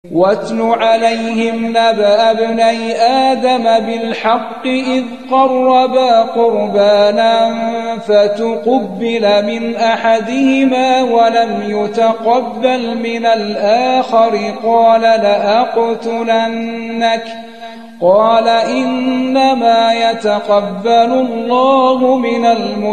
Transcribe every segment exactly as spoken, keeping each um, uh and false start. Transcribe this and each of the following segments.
واتل عليهم نبأ ابني آدم بالحق إذ قربا قربانا فتقبل من أحدهما ولم يتقبل من الآخر قال لأقتلنك قال إنما يتقبل الله من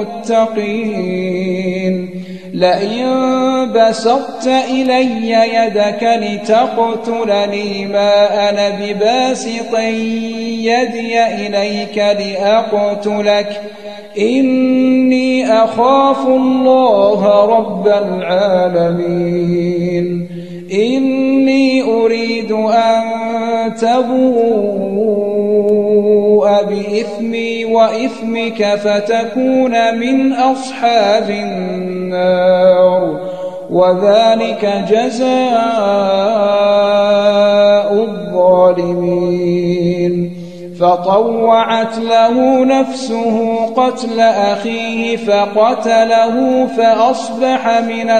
المتقين لئن بسطت إلي يدك لتقتلني ما أنا بباسط يدي إليك لأقتلك إني أخاف الله رب العالمين إني أريد أن تبوء بإثمي وإثمك فتكون من أصحاب النار وذلك جزاء الظالمين فطوعت له نفسه قتل أخيه فقتله فأصبح من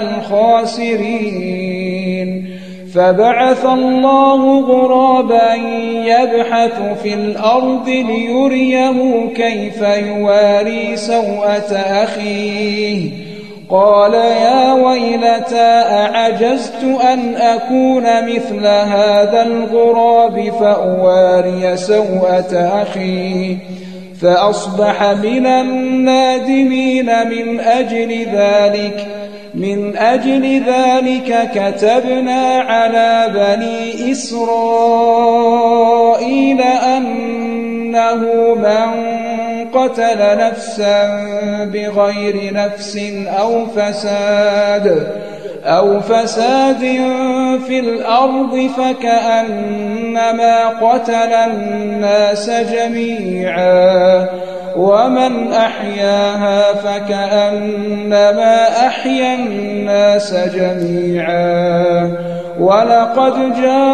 الخاسرين فبعث الله غرابا يبحث في الأرض ليريه كيف يواري سوءة أخيه قال يا ويلتى أعجزت أن أكون مثل هذا الغراب فأواري سوءة أخي فأصبح من النادمين من أجل ذلك من أجل ذلك كتبنا على بني إسرائيل أنه من قتل نفسا بغير نفس أو فساد أو فساد في الأرض فكأنما قتل الناس جميعا ومن أحياها فكأنما أحيا الناس جميعا ولقد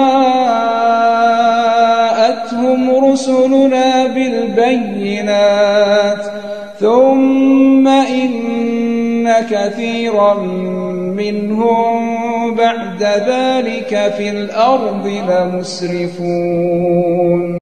جاءتهم رسلنا بالبينات ثم إن كثيرا منهم بعد ذلك في الأرض لمسرفون.